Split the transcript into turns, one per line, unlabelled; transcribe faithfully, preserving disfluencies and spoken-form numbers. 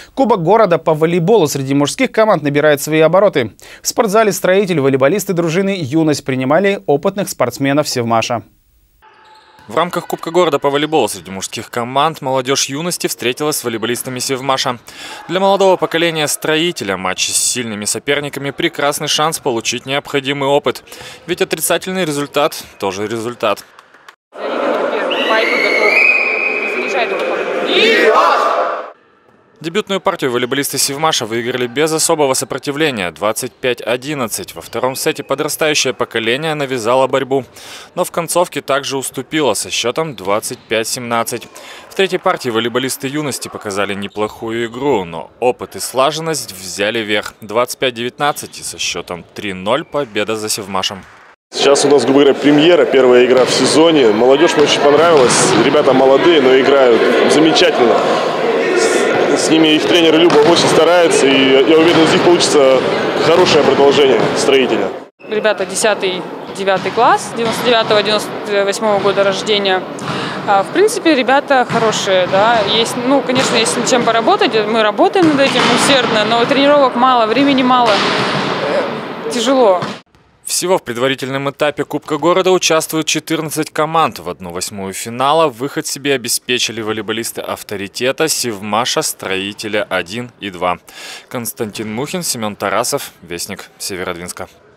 Кубок города по волейболу среди мужских команд набирает свои обороты. В спортзале «Строитель» волейболисты дружины «Юность» принимали опытных спортсменов Севмаша.
В рамках Кубка города по волейболу среди мужских команд молодежь «Юности» встретилась с волейболистами Севмаша. Для молодого поколения «Строителя» матч с сильными соперниками – прекрасный шанс получить необходимый опыт. Ведь отрицательный результат – тоже результат. Дебютную партию волейболисты Севмаша выиграли без особого сопротивления – двадцать пять одиннадцать. Во втором сете подрастающее поколение навязало борьбу, но в концовке также уступило со счетом двадцать пять семнадцать. В третьей партии волейболисты «Юности» показали неплохую игру, но опыт и слаженность взяли верх. двадцать пять девятнадцать и со счетом три ноль победа за Севмашем.
Сейчас у нас, грубо говоря, премьера, первая игра в сезоне. Молодежь мне очень понравилась. Ребята молодые, но играют замечательно. С ними их тренер Люба очень старается, и я уверен, из них получится хорошее продолжение «Строителя».
Ребята десятый-девятый класс, девяносто девятого — девяносто восьмого года рождения. В принципе, ребята хорошие, да. Есть, ну, конечно, есть над чем поработать. Мы работаем над этим усердно, но тренировок мало, времени мало. Тяжело.
Всего в предварительном этапе Кубка города участвуют четырнадцать команд. В одну восьмую финала выход себе обеспечили волейболисты «Авторитета», Севмаша, «Строителя» один и два. Константин Мухин, Семен Тарасов, Вестник Северодвинска.